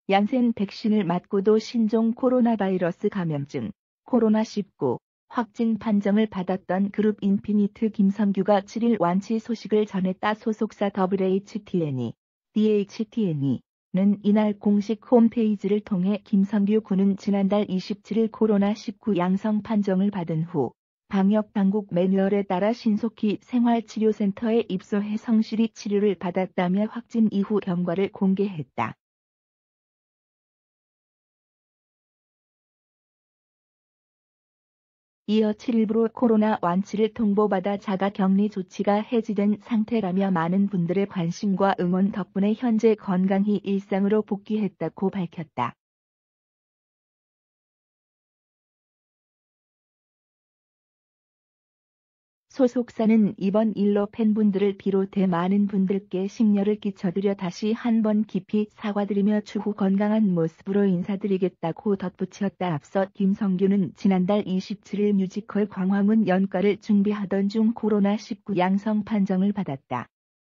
얀센 백신을 맞고도 신종 코로나 바이러스 감염증, 코로나19 확진 판정을 받았던 그룹 인피니트 김성규가 7일 완치 소식을 전했다. 소속사 DHTNE는 이날 공식 홈페이지를 통해 김성규 군은 지난달 27일 코로나19 양성 판정을 받은 후 방역당국 매뉴얼에 따라 신속히 생활치료센터에 입소해 성실히 치료를 받았다며 확진 이후 경과를 공개했다. 이어 7일부로 코로나 완치를 통보받아 자가격리 조치가 해지된 상태라며 많은 분들의 관심과 응원 덕분에 현재 건강히 일상으로 복귀했다고 밝혔다. 소속사는 이번 일로 팬분들을 비롯해 많은 분들께 심려를 끼쳐드려 다시 한번 깊이 사과드리며 추후 건강한 모습으로 인사드리겠다고 덧붙였다. 앞서 김성규는 지난달 27일 뮤지컬 광화문 연가를 준비하던 중 코로나19 양성 판정을 받았다.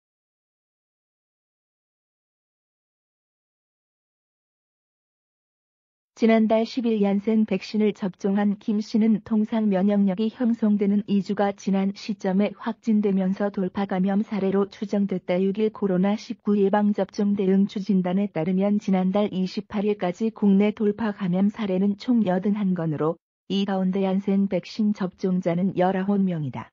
지난달 10일 얀센 백신을 접종한 김 씨는 통상 면역력이 형성되는 2주가 지난 시점에 확진되면서 돌파 감염 사례로 추정됐다. 6일 코로나19 예방접종 대응 추진단에 따르면 지난달 28일까지 국내 돌파 감염 사례는 총 81건으로 이 가운데 얀센 백신 접종자는 19명이다.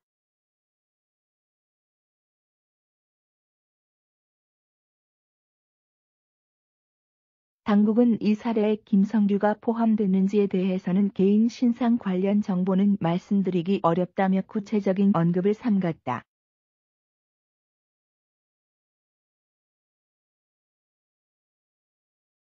당국은 이 사례에 김성규가 포함되는지에 대해서는 개인 신상 관련 정보는 말씀드리기 어렵다며 구체적인 언급을 삼갔다.